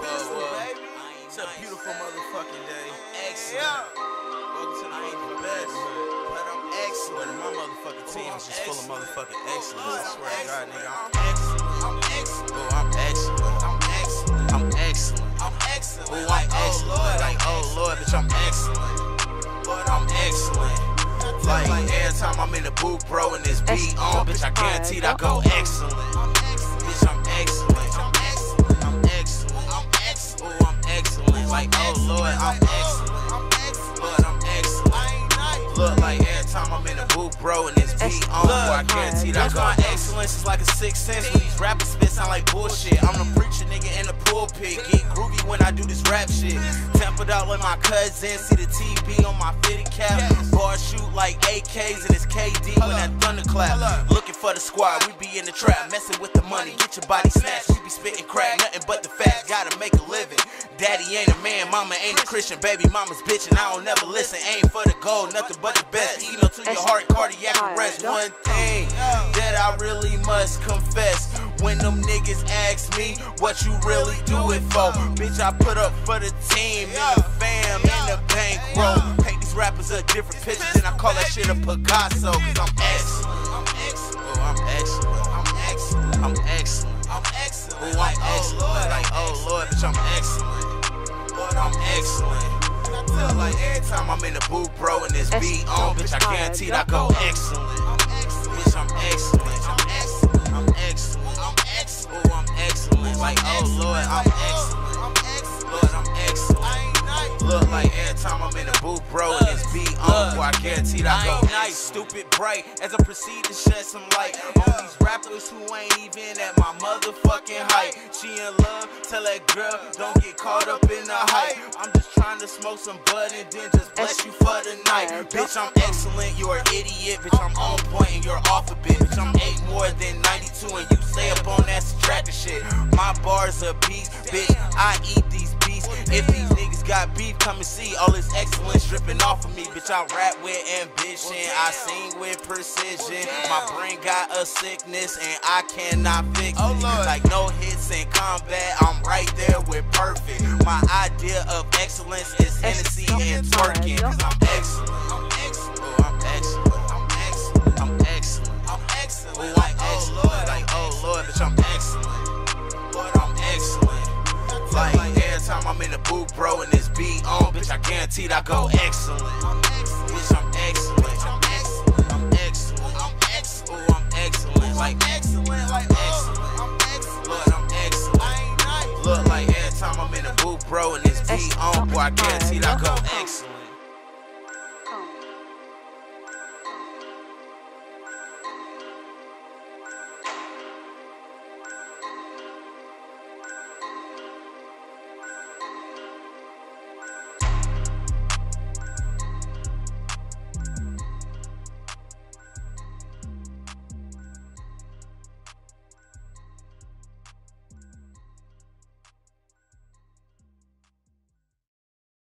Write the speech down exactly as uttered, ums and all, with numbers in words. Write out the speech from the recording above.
Whoa, whoa. It's a beautiful motherfucking day. Excellent. Welcome to the I ain't the best, but I'm excellent. My motherfucking team is just full of motherfucking excellence. I swear to God, nigga, I'm excellent. I'm excellent. Oh, I'm excellent. I'm excellent. I'm excellent. I'm excellent. Oh, I'm excellent. Like, oh Lord, bitch, I'm excellent. Lord, I'm excellent. Like, every time I'm in the booth, bro, and this beat on, bitch, I guarantee I go excellent. Bitch, I'm excellent. I'm excellent. I'm excellent. I'm excellent. Oh, I'm excellent. Like, oh Lord, I'm excellent. I'm excellent. Lord, I'm excellent. Look, like every time I'm in the booth, bro, and this beat on, boy, I guarantee that my excellence is like a sixth sense. When these rappers spit sound like bullshit. I'm the preacher nigga in the pulpit. Get groovy when I do this rap shit. Tempered out like my cousin. See the T V on my fitted cap. Bars shoot like A Ks and it's K D when that thunderclap. Looking for the squad, we be in the trap. Messing with the money, get your body snatched. We be spitting crack, nothing but the facts. Gotta make a living. Daddy ain't a man, mama ain't a Christian. Baby mama's bitchin', I don't never listen. Ain't for the gold, nothing but the best. Email to your heart, cardiac arrest. One thing that I really must confess, when them niggas ask me what you really do it for, bitch, I put up for the team, and the fam, and the bankroll. Paint these rappers up different pictures, and I call that shit a Picasso. Cause I'm excellent. I'm excellent. Oh, I'm excellent. I'm excellent. I'm excellent. I'm excellent. Oh, I'm excellent. Like, oh Lord, bitch, I'm excellent. Lord, I'm excellent. I feel like every time I'm in the booth, bro, and this beat on, bitch, I guarantee I go excellent. I'm excellent. Bitch, I'm excellent. I'm excellent. I'm excellent. I'm excellent. Oh, I'm excellent. Like, oh Lord, I'm excellent. I'm excellent. Lord, I'm excellent. Look, like every time I'm in the booth, bro, and this beat on, boy, I guarantee I go nice, stupid, bright, as I proceed to shed some light on these rappers who ain't even at my motherfucking height. She in love, tell that girl, don't get caught up in the hype. I'm just trying to smoke some bud and then just bless you for the night. Bitch, I'm excellent, you're an idiot. Bitch, I'm on point and you're off a bit. Bitch, I'm eight more than ninety-two and you stay up on that subtracting shit. My bars are beast, bitch, I eat these beats. If these niggas got beef, come and see all this excellence dripping off of me. Bitch, I rap with ambition, I sing with precision. My brain got a sickness and I cannot fix it. Like no hits in combat, I'm right there with perfect. My idea of excellence is Hennessy and twerking. Cause I'm excellent. I'm excellent. Oh, I'm excellent. I'm excellent. I'm excellent. I'm excellent. Oh, I'm excellent. Like, oh Lord, bitch, I'm excellent. Lord, I'm excellent. Like, every time I'm in the booth, bro, and this beat on, bitch, I guarantee I go excellent. I'm excellent. Bitch, I'm excellent. I'm excellent. I'm excellent. I'm excellent. Oh, I'm excellent. Like, excellent. Like, excellent. I'm excellent. Lord, I'm excellent. Look, like every time I'm in the booth, bro, and this beat on, boy, I guarantee I go excellent.